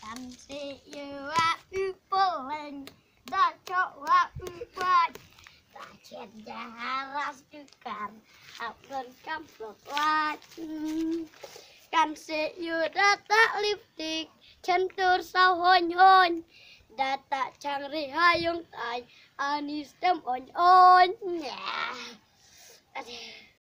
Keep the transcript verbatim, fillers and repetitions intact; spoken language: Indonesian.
Kan si yua u peleng da coba u bai ta chen jaharas dukan apun kamplot wat kan si yu data lipstick centur sau hon hon data cangri hayung tai anis tem on on ya. Aduh.